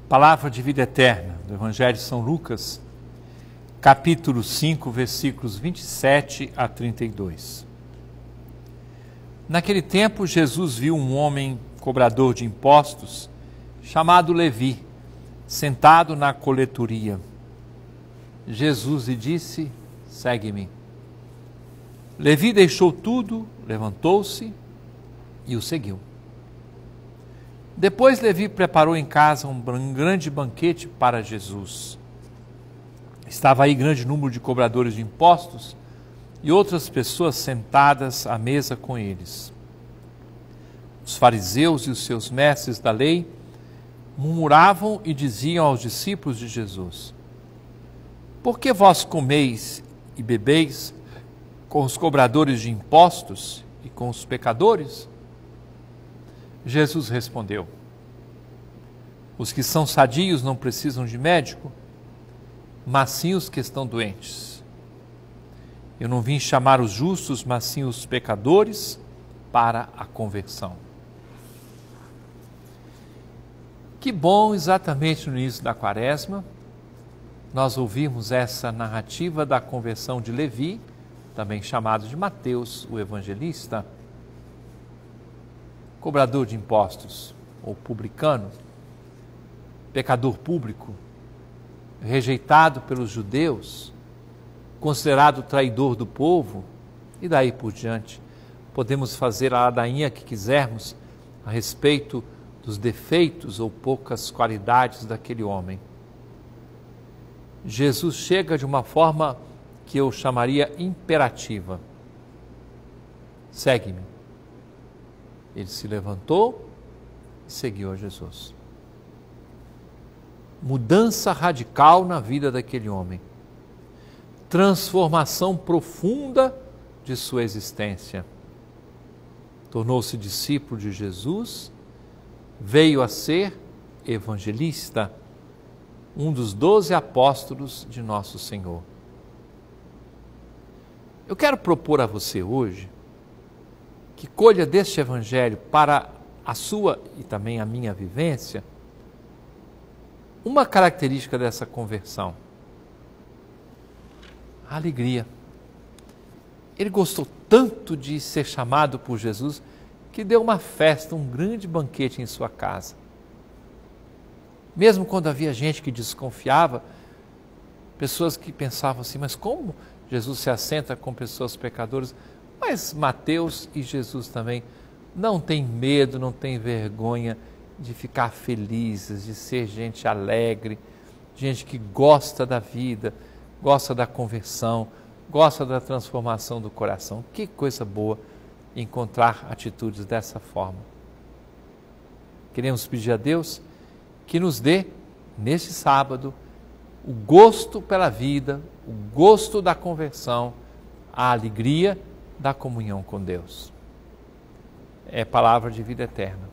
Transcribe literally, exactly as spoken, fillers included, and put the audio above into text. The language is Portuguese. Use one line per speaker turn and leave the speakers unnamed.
Palavra de vida eterna do Evangelho de São Lucas, capítulo cinco, versículos vinte e sete a trinta e dois. Naquele tempo, Jesus viu um homem cobrador de impostos, chamado Levi, sentado na coletoria. Jesus lhe disse: segue-me. Levi deixou tudo, levantou-se e o seguiu. Depois Levi preparou em casa um grande banquete para Jesus. Estava aí grande número de cobradores de impostos e outras pessoas sentadas à mesa com eles. Os fariseus e os seus mestres da lei murmuravam e diziam aos discípulos de Jesus: por que vós comeis e bebeis com os cobradores de impostos e com os pecadores? Jesus respondeu: os que são sadios não precisam de médico, mas sim os que estão doentes. Eu não vim chamar os justos, mas sim os pecadores para a conversão. Que bom, exatamente no início da Quaresma, nós ouvimos essa narrativa da conversão de Levi, também chamado de Mateus, o evangelista, cobrador de impostos, ou publicano, pecador público, rejeitado pelos judeus, considerado traidor do povo, e daí por diante. Podemos fazer a ladainha que quisermos a respeito dos defeitos ou poucas qualidades daquele homem. Jesus chega de uma forma que eu chamaria imperativa: segue-me. Ele se levantou e seguiu a Jesus. Mudança radical na vida daquele homem. Transformação profunda de sua existência. Tornou-se discípulo de Jesus, veio a ser evangelista, um dos doze apóstolos de nosso Senhor. Eu quero propor a você hoje que colha deste evangelho para a sua e também a minha vivência uma característica dessa conversão: a alegria. Ele gostou tanto de ser chamado por Jesus que deu uma festa, um grande banquete em sua casa. Mesmo quando havia gente que desconfiava, pessoas que pensavam assim: mas como Jesus se assenta com pessoas pecadoras? Mas Mateus e Jesus também não têm medo, não têm vergonha de ficar felizes, de ser gente alegre, gente que gosta da vida, gosta da conversão, gosta da transformação do coração. Que coisa boa encontrar atitudes dessa forma. Queremos pedir a Deus que nos dê, neste sábado, o gosto pela vida, o gosto da conversão, a alegria da comunhão com Deus. É palavra de vida eterna.